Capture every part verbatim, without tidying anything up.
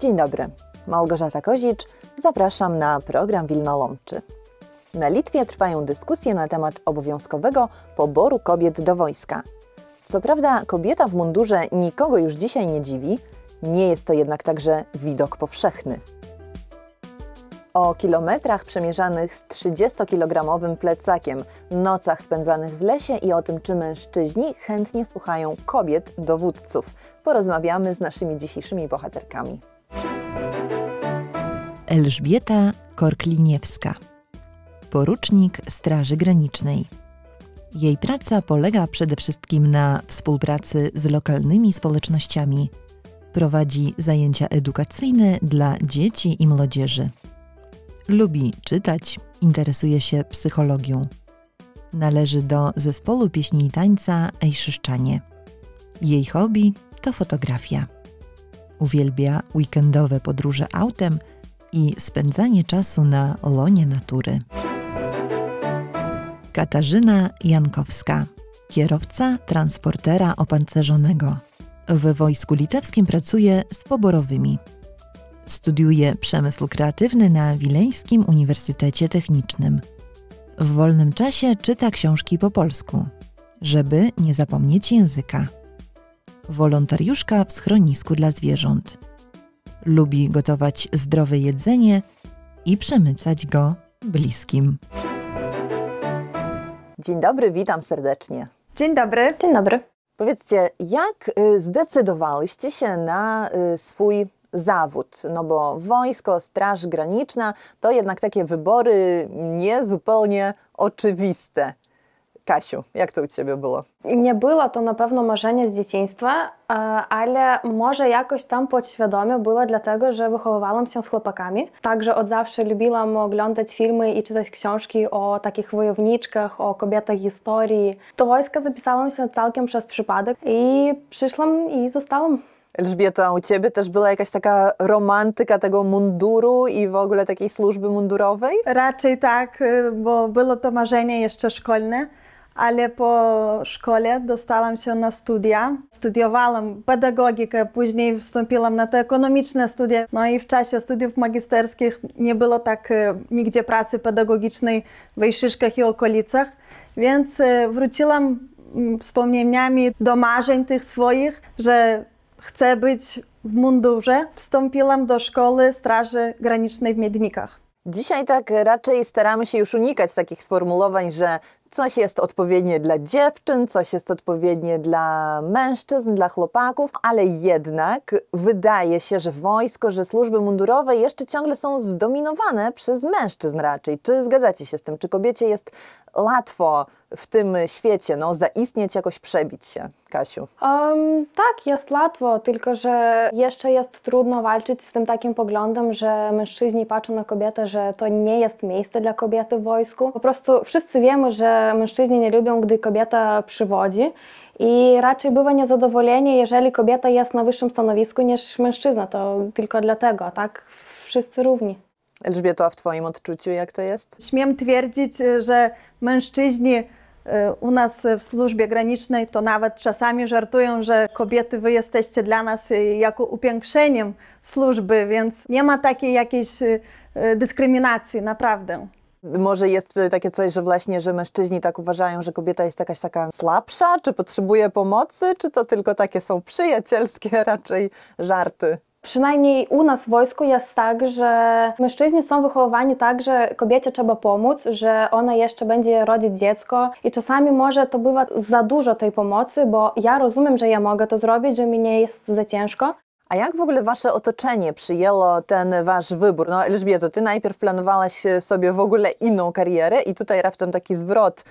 Dzień dobry, Małgorzata Kozicz, zapraszam na program Wilno Łączy. Na Litwie trwają dyskusje na temat obowiązkowego poboru kobiet do wojska. Co prawda kobieta w mundurze nikogo już dzisiaj nie dziwi, nie jest to jednak także widok powszechny. O kilometrach przemierzanych z trzydziestokilogramowym plecakiem, nocach spędzanych w lesie i o tym, czy mężczyźni chętnie słuchają kobiet dowódców, porozmawiamy z naszymi dzisiejszymi bohaterkami. Elżbieta Korkliniewska, porucznik Straży Granicznej. Jej praca polega przede wszystkim na współpracy z lokalnymi społecznościami. Prowadzi zajęcia edukacyjne dla dzieci i młodzieży. Lubi czytać, interesuje się psychologią. Należy do zespołu pieśni i tańca Ejszyszczanie. Jej hobby to fotografia. Uwielbia weekendowe podróże autem i spędzanie czasu na łonie natury. Katarzyna Jankowska, kierowca transportera opancerzonego. W Wojsku Litewskim pracuje z poborowymi. Studiuje przemysł kreatywny na Wileńskim Uniwersytecie Technicznym. W wolnym czasie czyta książki po polsku, żeby nie zapomnieć języka. Wolontariuszka w schronisku dla zwierząt. Lubi gotować zdrowe jedzenie i przemycać go bliskim. Dzień dobry, witam serdecznie. Dzień dobry. Dzień dobry. Powiedzcie, jak zdecydowałyście się na swój zawód? No bo wojsko, Straż Graniczna to jednak takie wybory nie zupełnie oczywiste. Kasiu, jak to u Ciebie było? Nie było to na pewno marzenie z dzieciństwa, ale może jakoś tam podświadomie było dlatego, że wychowywałam się z chłopakami. Także od zawsze lubiłam oglądać filmy i czytać książki o takich wojowniczkach, o kobietach historii. Do wojska zapisałam się całkiem przez przypadek i przyszłam i zostałam. Elżbieto, a u Ciebie też była jakaś taka romantyka tego munduru i w ogóle takiej służby mundurowej? Raczej tak, bo było to marzenie jeszcze szkolne, ale po szkole dostałam się na studia. Studiowałam pedagogikę, później wstąpiłam na te ekonomiczne studia. No i w czasie studiów magisterskich nie było tak nigdzie pracy pedagogicznej w Ejszyszkach i okolicach, więc wróciłam wspomnieniami do marzeń tych swoich, że chcę być w mundurze. Wstąpiłam do szkoły Straży Granicznej w Miednikach. Dzisiaj tak raczej staramy się już unikać takich sformułowań, że coś jest odpowiednie dla dziewczyn, coś jest odpowiednie dla mężczyzn, dla chłopaków, ale jednak wydaje się, że wojsko, że służby mundurowe jeszcze ciągle są zdominowane przez mężczyzn raczej. Czy zgadzacie się z tym? Czy kobiecie jest łatwo w tym świecie no, zaistnieć, jakoś przebić się? Kasiu? Um, tak, jest łatwo, tylko że jeszcze jest trudno walczyć z tym takim poglądem, że mężczyźni patrzą na kobietę, że to nie jest miejsce dla kobiety w wojsku. Po prostu wszyscy wiemy, że mężczyźni nie lubią, gdy kobieta przywodzi i raczej bywa niezadowolenie, jeżeli kobieta jest na wyższym stanowisku niż mężczyzna. To tylko dlatego, tak? Wszyscy równi. Elżbieto, a w Twoim odczuciu jak to jest? Śmiem twierdzić, że mężczyźni u nas w służbie granicznej to nawet czasami żartują, że kobiety wy jesteście dla nas jako upiększeniem służby, więc nie ma takiej jakiejś dyskryminacji, naprawdę. Może jest wtedy takie coś, że właśnie, że mężczyźni tak uważają, że kobieta jest jakaś taka słabsza, czy potrzebuje pomocy, czy to tylko takie są przyjacielskie raczej żarty? Przynajmniej u nas w wojsku jest tak, że mężczyźni są wychowywani tak, że kobiecie trzeba pomóc, że ona jeszcze będzie rodzić dziecko i czasami może to bywa za dużo tej pomocy, bo ja rozumiem, że ja mogę to zrobić, że mi nie jest za ciężko. A jak w ogóle Wasze otoczenie przyjęło ten Wasz wybór? No Elżbieto, Ty najpierw planowałaś sobie w ogóle inną karierę i tutaj raptem taki zwrot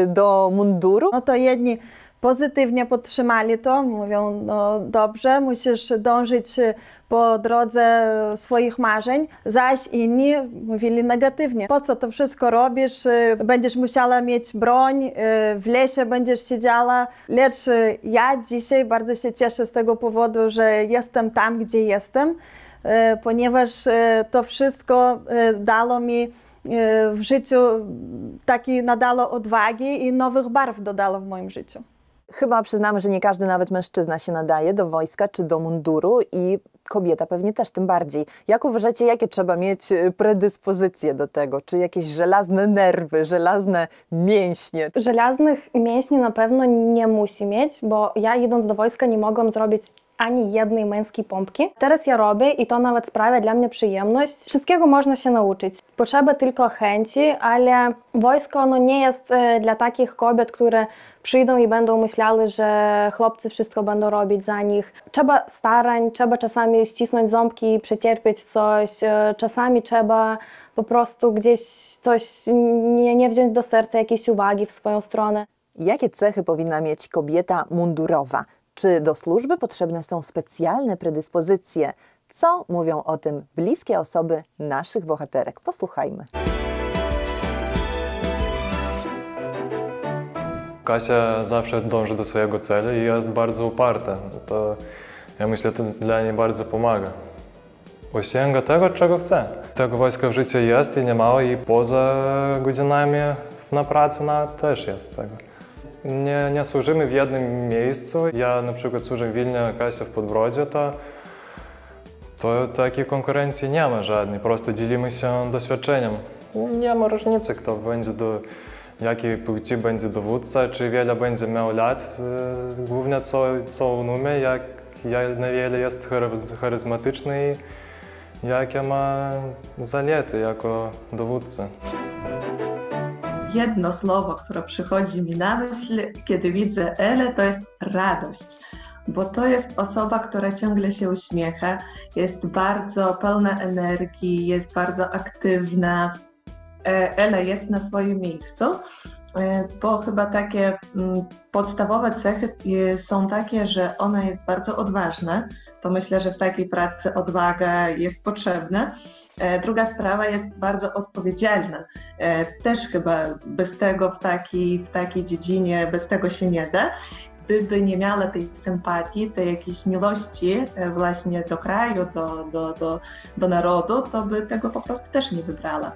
do munduru. No to jedni pozytywnie podtrzymali to, mówią, no dobrze, musisz dążyć po drodze swoich marzeń, zaś inni mówili negatywnie. Po co to wszystko robisz? Będziesz musiała mieć broń, w lesie będziesz siedziała. Lecz ja dzisiaj bardzo się cieszę z tego powodu, że jestem tam, gdzie jestem, ponieważ to wszystko dało mi w życiu, taki nadało odwagi i nowych barw dodało w moim życiu. Chyba przyznamy, że nie każdy, nawet mężczyzna, się nadaje do wojska czy do munduru i kobieta pewnie też tym bardziej. Jak uważacie, jakie trzeba mieć predyspozycje do tego? Czy jakieś żelazne nerwy, żelazne mięśnie? Żelaznych mięśni na pewno nie musi mieć, bo ja idąc do wojska nie mogłam zrobić ani jednej męskiej pompki. Teraz ja robię i to nawet sprawia dla mnie przyjemność. Wszystkiego można się nauczyć. Potrzeba tylko chęci, ale wojsko ono nie jest dla takich kobiet, które przyjdą i będą myślały, że chłopcy wszystko będą robić za nich. Trzeba starań, trzeba czasami ścisnąć ząbki, przecierpieć coś, czasami trzeba po prostu gdzieś coś nie, nie wziąć do serca, jakiejś uwagi w swoją stronę. Jakie cechy powinna mieć kobieta mundurowa? Czy do służby potrzebne są specjalne predyspozycje? Co mówią o tym bliskie osoby naszych bohaterek? Posłuchajmy. Kasia zawsze dąży do swojego celu i jest bardzo uparta. To, ja myślę, to dla niej bardzo pomaga. Osiąga tego, czego chce. Tego wojska w życiu jest i niemało, i poza godzinami na pracy nawet też jest tego. Nie, nie służymy w jednym miejscu. Ja na przykład służę w Wilnie, Kasia w Podbrodzie, to, to takiej konkurencji nie ma żadnej. Prosto dzielimy się doświadczeniem. Nie ma różnicy, kto będzie do jakiej płci będzie dowódca, czy wiele będzie miał lat. Głównie co, co on umie, jak, jak na wiele jest charyzmatyczny i jakie ma zalety jako dowódca. Jedno słowo, które przychodzi mi na myśl, kiedy widzę Elę, to jest radość, bo to jest osoba, która ciągle się uśmiecha, jest bardzo pełna energii, jest bardzo aktywna. Ela jest na swoim miejscu, bo chyba takie podstawowe cechy są takie, że ona jest bardzo odważna. To myślę, że w takiej pracy odwaga jest potrzebna. Druga sprawa, jest bardzo odpowiedzialna. Też chyba bez tego w takiej, w takiej dziedzinie, bez tego się nie da. Gdyby nie miała tej sympatii, tej jakiejś miłości właśnie do kraju, do, do, do, do narodu, to by tego po prostu też nie wybrała.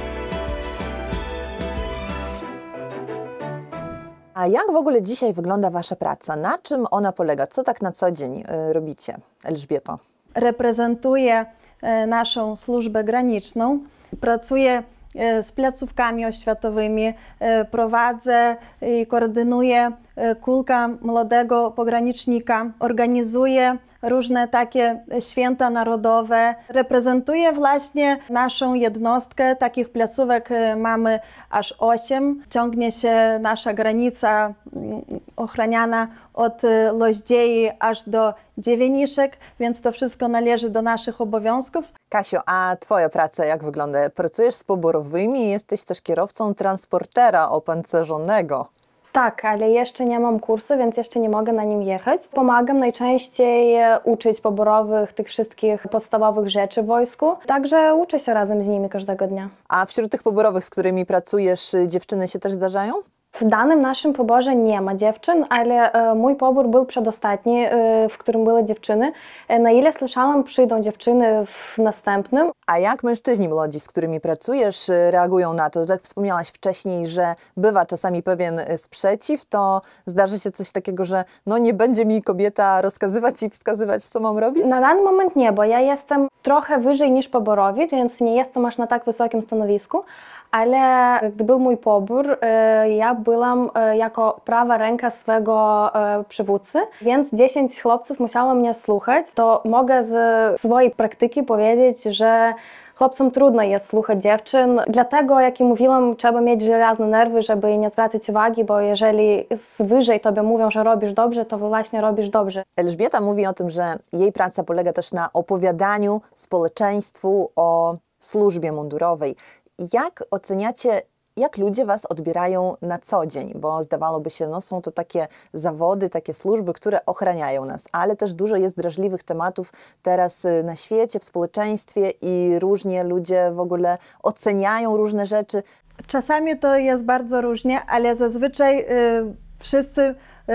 A jak w ogóle dzisiaj wygląda Wasza praca? Na czym ona polega? Co tak na co dzień robicie, Elżbieto? Reprezentuję naszą służbę graniczną, pracuję z placówkami oświatowymi, prowadzę i koordynuję Kulka Młodego Pogranicznika, organizuję różne takie święta narodowe. Reprezentuję właśnie naszą jednostkę, takich placówek mamy aż osiem. Ciągnie się nasza granica ochraniana od Loździei aż do Dziewieniszek, więc to wszystko należy do naszych obowiązków. Kasiu, a Twoja praca jak wygląda? Pracujesz z poborowymi i jesteś też kierowcą transportera opancerzonego. Tak, ale jeszcze nie mam kursu, więc jeszcze nie mogę na nim jechać. Pomagam najczęściej uczyć poborowych tych wszystkich podstawowych rzeczy w wojsku. Także uczę się razem z nimi każdego dnia. A wśród tych poborowych, z którymi pracujesz, dziewczyny się też zdarzają? W danym naszym poborze nie ma dziewczyn, ale e, mój pobór był przedostatni, e, w którym były dziewczyny. E, na ile słyszałam, przyjdą dziewczyny w następnym. A jak mężczyźni młodzi, z którymi pracujesz, reagują na to? Tak wspomniałaś wcześniej, że bywa czasami pewien sprzeciw, to zdarzy się coś takiego, że no nie będzie mi kobieta rozkazywać i wskazywać, co mam robić? Na dany moment nie, bo ja jestem trochę wyżej niż poborowi, więc nie jestem aż na tak wysokim stanowisku. Ale gdy był mój pobór, ja byłam jako prawa ręka swego przywódcy, więc dziesięć chłopców musiało mnie słuchać. To mogę z swojej praktyki powiedzieć, że chłopcom trudno jest słuchać dziewczyn. Dlatego, jak i mówiłam, trzeba mieć żelazne nerwy, żeby nie zwracać uwagi, bo jeżeli z wyżej tobie mówią, że robisz dobrze, to właśnie robisz dobrze. Elżbieta mówi o tym, że jej praca polega też na opowiadaniu społeczeństwu o służbie mundurowej. Jak oceniacie, jak ludzie Was odbierają na co dzień? Bo zdawałoby się, no są to takie zawody, takie służby, które ochraniają nas, ale też dużo jest drażliwych tematów teraz na świecie, w społeczeństwie i różnie ludzie w ogóle oceniają różne rzeczy. Czasami to jest bardzo różnie, ale zazwyczaj y, wszyscy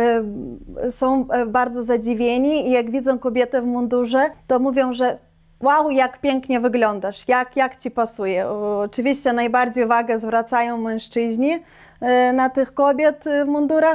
y, są bardzo zadziwieni i jak widzą kobietę w mundurze, to mówią, że wow, jak pięknie wyglądasz, jak, jak Ci pasuje. Oczywiście najbardziej uwagę zwracają mężczyźni na tych kobiet w mundurach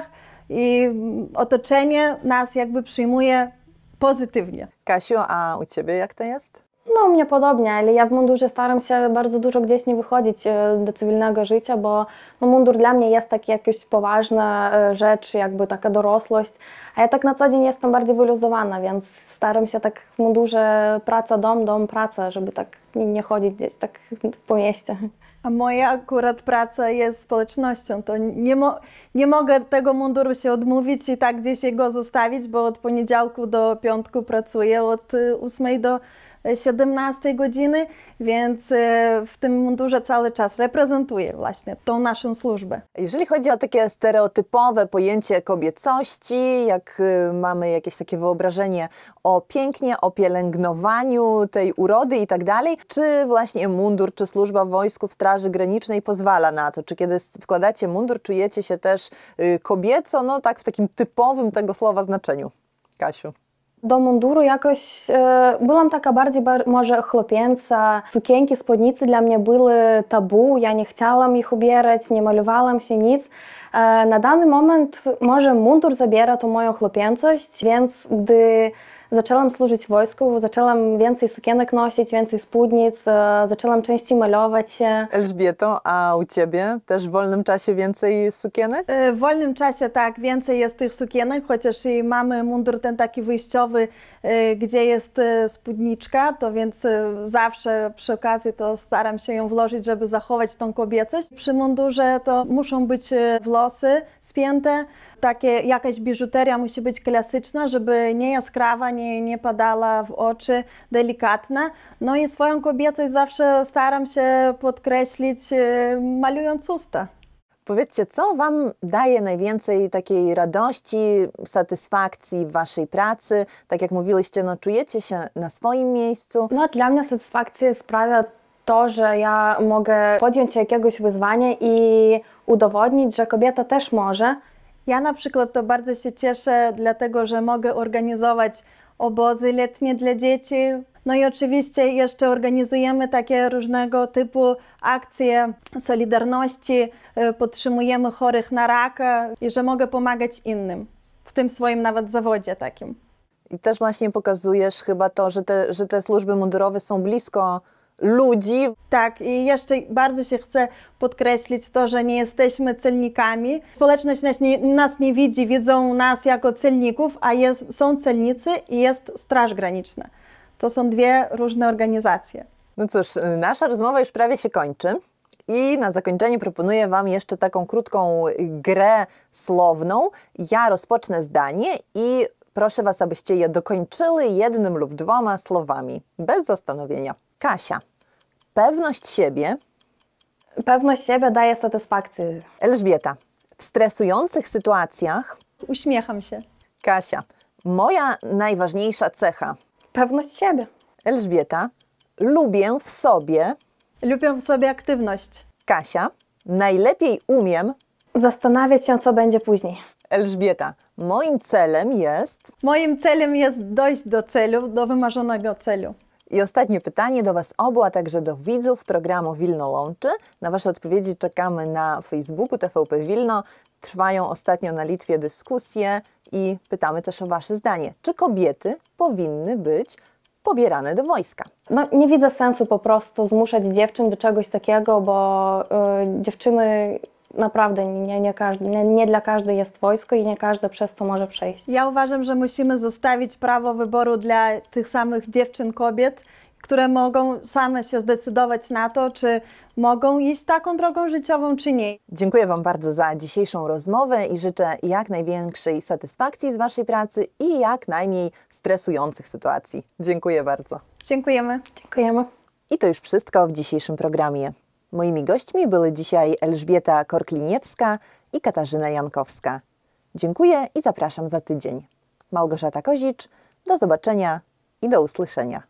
i otoczenie nas jakby przyjmuje pozytywnie. Kasiu, a u Ciebie jak to jest? No, u mnie podobnie, ale ja w mundurze staram się bardzo dużo gdzieś nie wychodzić do cywilnego życia, bo no, mundur dla mnie jest taki jakaś poważna rzecz, jakby taka dorosłość, a ja tak na co dzień jestem bardziej wyluzowana, więc staram się tak w mundurze praca, dom, dom, praca, żeby tak nie chodzić gdzieś tak po mieście. A moja akurat praca jest społecznością, to nie, mo nie mogę tego munduru się odmówić i tak gdzieś go zostawić, bo od poniedziałku do piątku pracuję, od ósmej do siedemnastej godziny, więc w tym mundurze cały czas reprezentuję właśnie tą naszą służbę. Jeżeli chodzi o takie stereotypowe pojęcie kobiecości, jak mamy jakieś takie wyobrażenie o pięknie, o pielęgnowaniu tej urody i tak dalej, czy właśnie mundur, czy służba w wojsku, w Straży Granicznej pozwala na to? Czy kiedy wkładacie mundur, czujecie się też kobieco, no tak w takim typowym tego słowa znaczeniu? Kasiu. Do munduru jakoś e, byłam taka bardziej bar, może chłopięca. Sukienki, spódnicy dla mnie były tabu, ja nie chciałam ich ubierać, nie malowałam się nic. E, na dany moment może mundur zabiera tą moją chłopięcość, więc gdy zaczęłam służyć w wojsku, zaczęłam więcej sukienek nosić, więcej spódnic, e, zaczęłam częściej malować się. Elżbieto, a u Ciebie też w wolnym czasie więcej sukienek? W wolnym czasie tak, więcej jest tych sukienek, chociaż i mamy mundur ten taki wyjściowy, gdzie jest spódniczka, to więc zawsze przy okazji to staram się ją włożyć, żeby zachować tą kobiecość. Przy mundurze to muszą być włosy spięte, takie, jakaś biżuteria musi być klasyczna, żeby nie jaskrawa, nie, nie padała w oczy, delikatna. No i swoją kobiecość zawsze staram się podkreślić, malując usta. Powiedzcie, co Wam daje najwięcej takiej radości, satysfakcji w Waszej pracy? Tak jak mówiliście, no czujecie się na swoim miejscu. No, dla mnie satysfakcję sprawia to, że ja mogę podjąć się jakiegoś wyzwania i udowodnić, że kobieta też może. Ja na przykład to bardzo się cieszę, dlatego że mogę organizować obozy letnie dla dzieci. No i oczywiście jeszcze organizujemy takie różnego typu akcje solidarności, podtrzymujemy chorych na raka i że mogę pomagać innym, w tym swoim nawet zawodzie takim. I też właśnie pokazujesz chyba to, że te, że te służby mundurowe są blisko ludzi. Tak, i jeszcze bardzo się chce podkreślić to, że nie jesteśmy celnikami. Społeczność nas nie, nas nie widzi, widzą nas jako celników, a jest, są celnicy i jest Straż Graniczna. To są dwie różne organizacje. No cóż, nasza rozmowa już prawie się kończy i na zakończenie proponuję Wam jeszcze taką krótką grę słowną. Ja rozpocznę zdanie i proszę Was, abyście je dokończyli jednym lub dwoma słowami, bez zastanowienia. Kasia, pewność siebie. Pewność siebie daje satysfakcję. Elżbieta, w stresujących sytuacjach. Uśmiecham się. Kasia, moja najważniejsza cecha. Pewność siebie. Elżbieta, lubię w sobie. Lubię w sobie aktywność. Kasia, najlepiej umiem. Zastanawiać się, co będzie później. Elżbieta, moim celem jest. Moim celem jest dojść do celu, do wymarzonego celu. I ostatnie pytanie do Was obu, a także do widzów programu Wilno Łączy. Na Wasze odpowiedzi czekamy na Facebooku T V P Wilno. Trwają ostatnio na Litwie dyskusje i pytamy też o Wasze zdanie. Czy kobiety powinny być pobierane do wojska? No, nie widzę sensu po prostu zmuszać dziewczyn do czegoś takiego, bo y, dziewczyny naprawdę nie, nie, każdy, nie, nie dla każdej jest wojsko i nie każda przez to może przejść. Ja uważam, że musimy zostawić prawo wyboru dla tych samych dziewczyn, kobiet, które mogą same się zdecydować na to, czy mogą iść taką drogą życiową, czy nie. Dziękuję Wam bardzo za dzisiejszą rozmowę i życzę jak największej satysfakcji z Waszej pracy i jak najmniej stresujących sytuacji. Dziękuję bardzo. Dziękujemy. Dziękujemy. I to już wszystko w dzisiejszym programie. Moimi gośćmi były dzisiaj Elżbieta Korkliniewska i Katarzyna Jankowska. Dziękuję i zapraszam za tydzień. Małgorzata Kozicz, do zobaczenia i do usłyszenia.